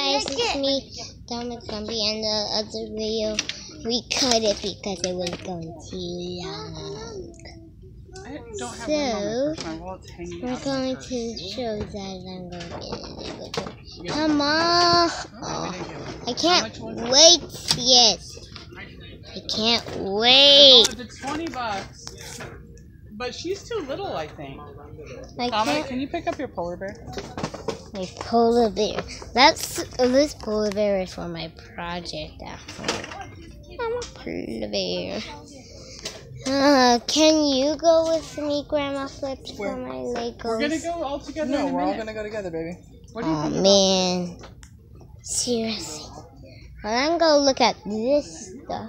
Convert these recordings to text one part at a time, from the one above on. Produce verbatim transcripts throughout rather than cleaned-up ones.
guys, it's me, Dominic Gumby, and the other video, we cut it because it was going too long. I don't have so, one on my we're going to show that I'm going to get it. Come on! Oh, I can't wait yet. I can't wait. It's twenty bucks. But she's too little, I think. I Dominic, can you pick up your polar bear? My polar bear. That's this polar bear is for my project at home. I'm a polar bear. Uh, can you go with me, Grandma Flips, for my Legos? We're gonna go all together. No, in a we're all minute. gonna go together, baby. What do you Oh think man, seriously. Well, I'm gonna look at this stuff.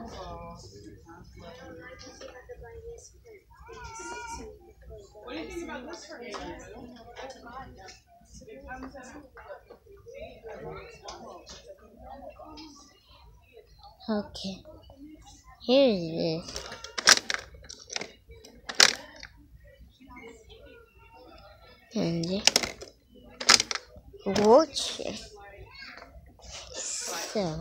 What do you think about this for Haley? Okay, here's this. And watch it. So,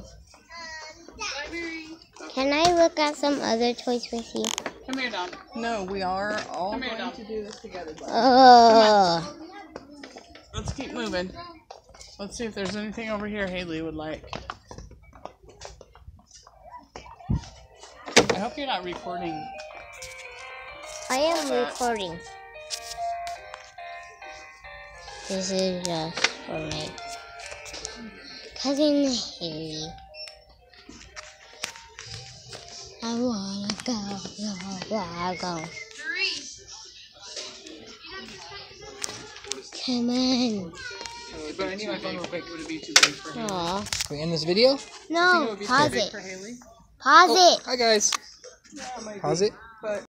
can I look at some other toys with you? Come here, Dom. No, we are all Come here, going Dom. to do this together. Buddy. Oh, Let's keep moving. Let's see if there's anything over here Haley would like. I hope you're not recording. I am recording. This is just for my cousin Haley. I wanna go, go, go, go. Come on. But I need my phone real quick. Would it be too big for Haley? Aw. Can we end this video? I think it No, would be too pause big it. for Haley. Pause Oh, it. hi guys. Yeah, it might Pause be. it. But